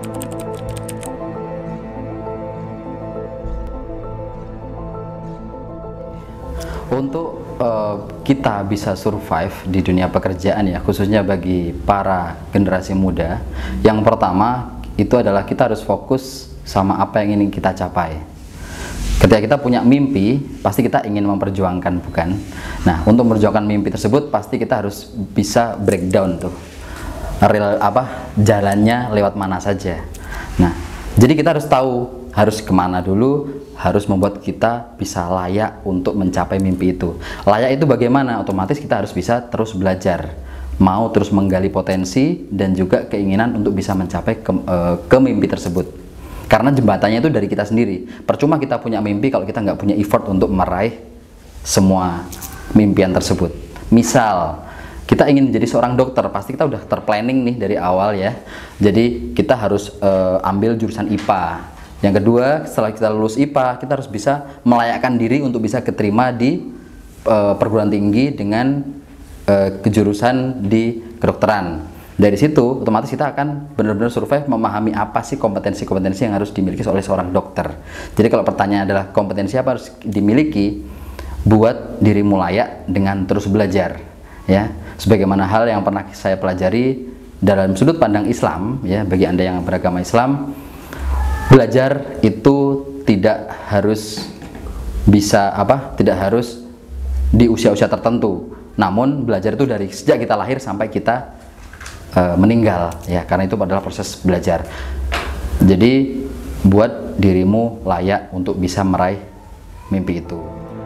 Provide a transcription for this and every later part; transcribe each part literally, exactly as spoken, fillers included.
Untuk uh, kita bisa survive di dunia pekerjaan ya, khususnya bagi para generasi muda, yang pertama itu adalah kita harus fokus sama apa yang ingin kita capai. Ketika kita punya mimpi, pasti kita ingin memperjuangkan, bukan? Nah, untuk memperjuangkan mimpi tersebut, pasti kita harus bisa breakdown tuh, real apa jalannya lewat mana saja. Nah, jadi kita harus tahu harus kemana dulu, harus membuat kita bisa layak untuk mencapai mimpi itu. Layak itu bagaimana? Otomatis kita harus bisa terus belajar, mau terus menggali potensi dan juga keinginan untuk bisa mencapai ke, uh, ke mimpi tersebut. Karena jembatannya itu dari kita sendiri. Percuma kita punya mimpi kalau kita nggak punya effort untuk meraih semua mimpian tersebut. Misal kita ingin menjadi seorang dokter, pasti kita udah terplanning nih dari awal ya. Jadi kita harus uh, ambil jurusan I P A. Yang kedua, setelah kita lulus I P A, kita harus bisa melayakkan diri untuk bisa keterima di uh, perguruan tinggi dengan uh, kejurusan di kedokteran. Dari situ, otomatis kita akan benar-benar survive memahami apa sih kompetensi-kompetensi yang harus dimiliki oleh seorang dokter. Jadi kalau pertanyaan adalah kompetensi apa harus dimiliki, buat dirimu layak dengan terus belajar. Ya, sebagaimana hal yang pernah saya pelajari dalam sudut pandang Islam, ya, bagi Anda yang beragama Islam, belajar itu tidak harus bisa apa tidak harus di usia-usia tertentu, namun belajar itu dari sejak kita lahir sampai kita uh, meninggal ya, karena itu adalah proses belajar. Jadi buat dirimu layak untuk bisa meraih mimpi itu.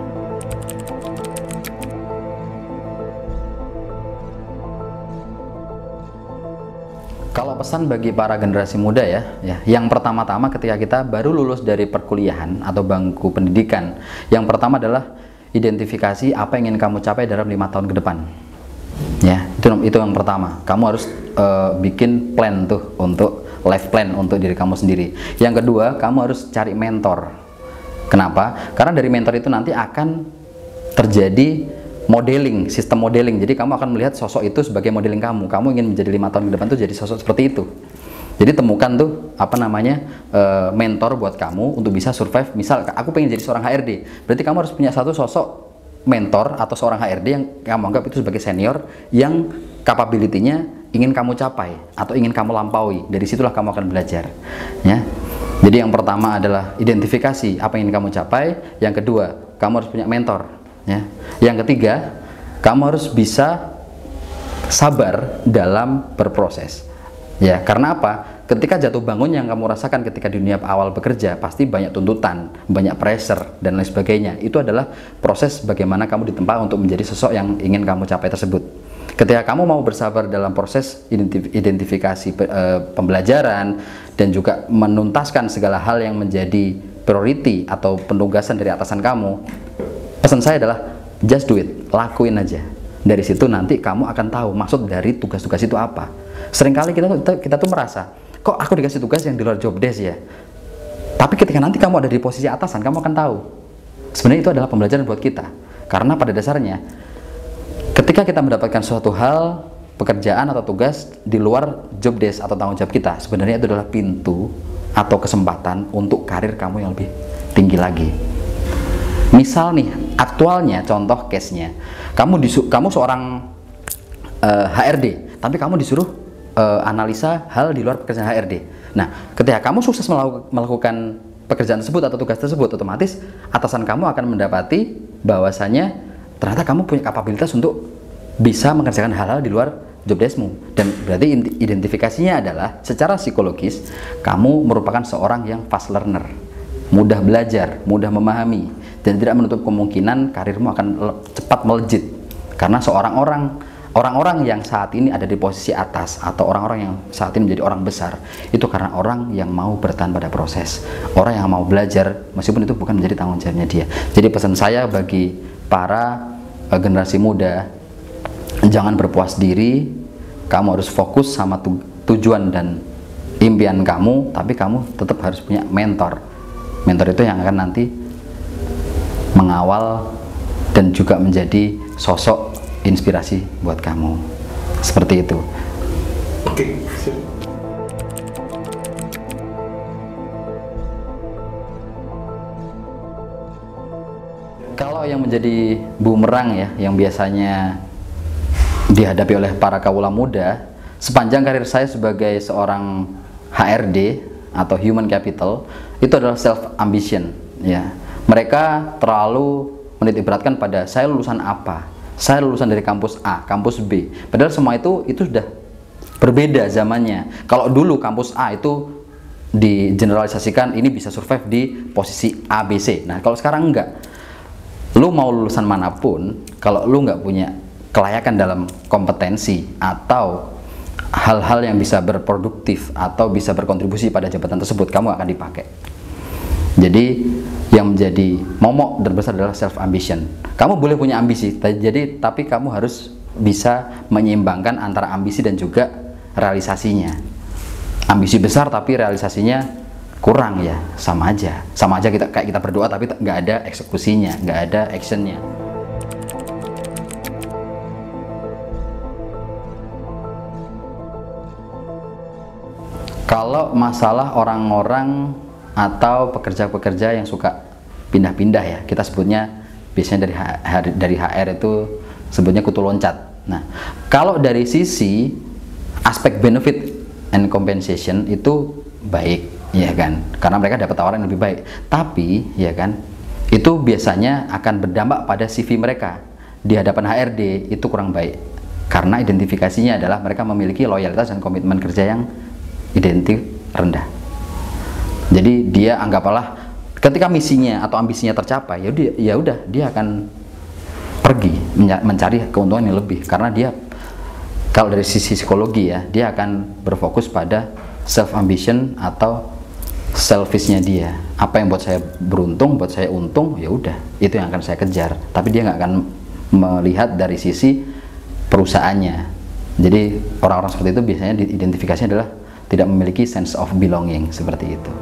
Kalau pesan bagi para generasi muda ya, ya, yang pertama-tama ketika kita baru lulus dari perkuliahan atau bangku pendidikan, yang pertama adalah identifikasi apa yang ingin kamu capai dalam lima tahun ke depan. Ya, itu itu yang pertama. Kamu harus uh, bikin plan tuh untuk life plan untuk diri kamu sendiri. Yang kedua, kamu harus cari mentor. Kenapa? Karena dari mentor itu nanti akan terjadi modeling, sistem modeling. Jadi kamu akan melihat sosok itu sebagai modeling kamu. Kamu ingin menjadi lima tahun ke depan tuh jadi sosok seperti itu. Jadi temukan tuh apa namanya e, mentor buat kamu untuk bisa survive. Misal aku pengen jadi seorang H R D, berarti kamu harus punya satu sosok mentor atau seorang H R D yang kamu anggap itu sebagai senior yang capability-nya ingin kamu capai atau ingin kamu lampaui. Dari situlah kamu akan belajar. Ya. Jadi yang pertama adalah identifikasi apa yang ingin kamu capai. Yang kedua, kamu harus punya mentor. Ya. Yang ketiga, kamu harus bisa sabar dalam berproses. Ya, karena apa? Ketika jatuh bangun yang kamu rasakan ketika di dunia awal bekerja, pasti banyak tuntutan, banyak pressure dan lain sebagainya. Itu adalah proses bagaimana kamu ditempa untuk menjadi sosok yang ingin kamu capai tersebut. Ketika kamu mau bersabar dalam proses identifikasi e, pembelajaran dan juga menuntaskan segala hal yang menjadi priority atau penugasan dari atasan kamu, pesan saya adalah just do it, lakuin aja. Dari situ nanti kamu akan tahu maksud dari tugas-tugas itu apa. Seringkali kita, kita kita tuh merasa, kok aku dikasih tugas yang di luar job desk ya. Tapi ketika nanti kamu ada di posisi atasan, kamu akan tahu. Sebenarnya itu adalah pembelajaran buat kita. Karena pada dasarnya, ketika kita mendapatkan suatu hal, pekerjaan atau tugas di luar job desk atau tanggung jawab kita, sebenarnya itu adalah pintu atau kesempatan untuk karir kamu yang lebih tinggi lagi. Misal nih, aktualnya contoh case-nya, kamu disu kamu seorang uh, H R D, tapi kamu disuruh uh, analisa hal di luar pekerjaan H R D. Nah, ketika kamu sukses melaku melakukan pekerjaan tersebut atau tugas tersebut, otomatis atasan kamu akan mendapati bahwasanya ternyata kamu punya kapabilitas untuk bisa mengerjakan hal-hal di luar job desk-mu. Dan berarti identifikasinya adalah secara psikologis kamu merupakan seorang yang fast learner, mudah belajar, mudah memahami, dan tidak menutup kemungkinan karirmu akan cepat melejit. Karena seorang orang orang-orang yang saat ini ada di posisi atas atau orang-orang yang saat ini menjadi orang besar, itu karena orang yang mau bertahan pada proses, orang yang mau belajar meskipun itu bukan menjadi tanggung jawabnya dia. Jadi pesan saya bagi para uh, generasi muda, jangan berpuas diri, kamu harus fokus sama tu tujuan dan impian kamu, tapi kamu tetap harus punya mentor. Mentor itu yang akan nanti mengawal dan juga menjadi sosok inspirasi buat kamu. Seperti itu. Oke, siap. menjadi bumerang ya, yang biasanya dihadapi oleh para kaula muda sepanjang karir saya sebagai seorang H R D atau human capital, itu adalah self ambition ya. Mereka terlalu menitikberatkan pada saya lulusan apa, saya lulusan dari kampus A, kampus B, padahal semua itu itu sudah berbeda zamannya. Kalau dulu kampus A itu digeneralisasikan ini bisa survive di posisi A, B, C. Nah kalau sekarang enggak, lu mau lulusan manapun, kalau lu nggak punya kelayakan dalam kompetensi atau hal-hal yang bisa berproduktif atau bisa berkontribusi pada jabatan tersebut, kamu akan dipakai. Jadi yang menjadi momok terbesar adalah self ambition. Kamu boleh punya ambisi, jadi tapi kamu harus bisa menyeimbangkan antara ambisi dan juga realisasinya. Ambisi besar tapi realisasinya kurang ya, sama aja sama aja kita kayak kita berdoa tapi nggak ada eksekusinya, nggak ada actionnya. Kalau masalah orang-orang atau pekerja-pekerja yang suka pindah-pindah ya, kita sebutnya biasanya dari H, dari H R itu sebutnya kutu loncat. Nah kalau dari sisi aspek benefit and compensation itu baik ya kan, karena mereka dapat tawaran yang lebih baik, tapi ya kan itu biasanya akan berdampak pada C V mereka di hadapan H R D, itu kurang baik karena identifikasinya adalah mereka memiliki loyalitas dan komitmen kerja yang identik rendah. Jadi dia anggaplah ketika misinya atau ambisinya tercapai, ya udah ya udah dia akan pergi mencari keuntungan yang lebih, karena dia kalau dari sisi psikologi ya, dia akan berfokus pada self ambition atau selfishnya dia. Apa yang buat saya beruntung, buat saya untung, ya udah itu yang akan saya kejar. Tapi dia nggak akan melihat dari sisi perusahaannya. Jadi orang-orang seperti itu biasanya identifikasinya adalah tidak memiliki sense of belonging, seperti itu.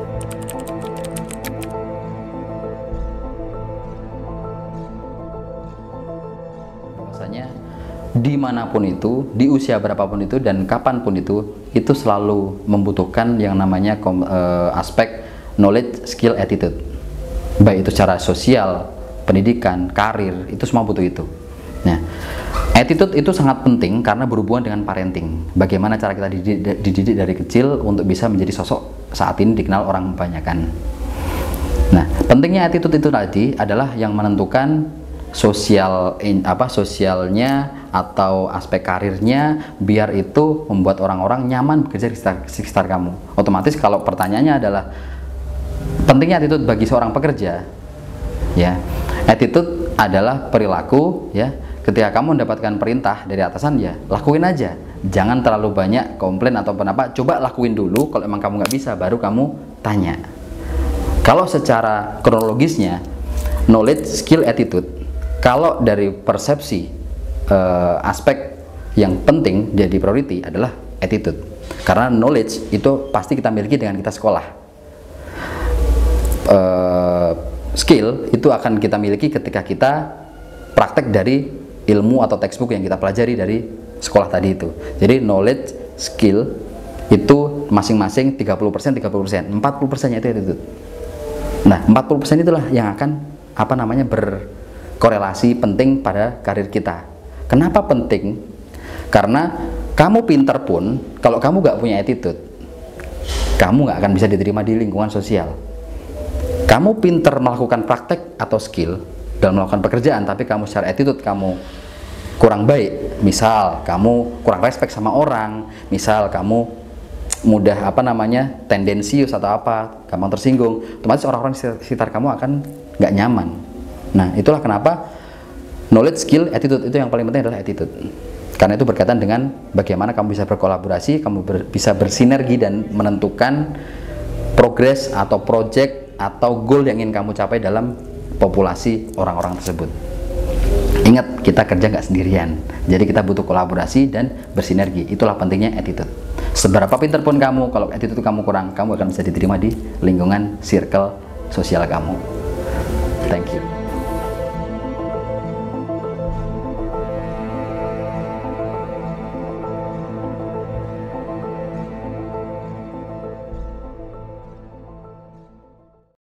Bahwasanya dimanapun itu, di usia berapapun itu, dan kapanpun itu, itu selalu membutuhkan yang namanya kom, uh, aspek knowledge, skill, attitude. Baik itu secara sosial, pendidikan, karir, itu semua butuh itu. Nah, attitude itu sangat penting karena berhubungan dengan parenting. Bagaimana cara kita dididik, dididik dari kecil untuk bisa menjadi sosok saat ini dikenal orang kebanyakan. Nah, pentingnya attitude itu tadi adalah yang menentukan sosial in, apa sosialnya atau aspek karirnya, biar itu membuat orang-orang nyaman bekerja di sekitar, di sekitar kamu. Otomatis kalau pertanyaannya adalah pentingnya attitude bagi seorang pekerja, ya attitude adalah perilaku ya. Ketika kamu mendapatkan perintah dari atasan, ya lakuin aja, jangan terlalu banyak komplain atau apa, coba lakuin dulu. Kalau emang kamu nggak bisa, baru kamu tanya. Kalau secara kronologisnya knowledge, skill, attitude, kalau dari persepsi eh, aspek yang penting jadi priority adalah attitude, karena knowledge itu pasti kita miliki dengan kita sekolah. eh, skill itu akan kita miliki ketika kita praktek dari ilmu atau textbook yang kita pelajari dari sekolah tadi itu. Jadi knowledge, skill itu masing-masing tiga puluh persen, tiga puluh persen, empat puluh persen-nya itu attitude. Nah, empat puluh persen itulah yang akan apa namanya berkorelasi penting pada karir kita. Kenapa penting? Karena kamu pinter pun kalau kamu nggak punya attitude, kamu nggak akan bisa diterima di lingkungan sosial. Kamu pinter melakukan praktek atau skill dalam melakukan pekerjaan, tapi kamu secara attitude kamu kurang baik, misal kamu kurang respect sama orang, misal kamu mudah apa namanya tendensius atau apa, gampang tersinggung, otomatis orang-orang di sekitar kamu akan nggak nyaman. Nah, itulah kenapa knowledge, skill, attitude itu yang paling penting adalah attitude, karena itu berkaitan dengan bagaimana kamu bisa berkolaborasi, kamu ber, bisa bersinergi dan menentukan progres atau project atau goal yang ingin kamu capai dalam populasi orang-orang tersebut. Ingat, kita kerja nggak sendirian, jadi kita butuh kolaborasi dan bersinergi. Itulah pentingnya attitude. Seberapa pinter pun kamu, kalau attitude kamu kurang, kamu akan bisa diterima di lingkungan circle sosial kamu. Thank you.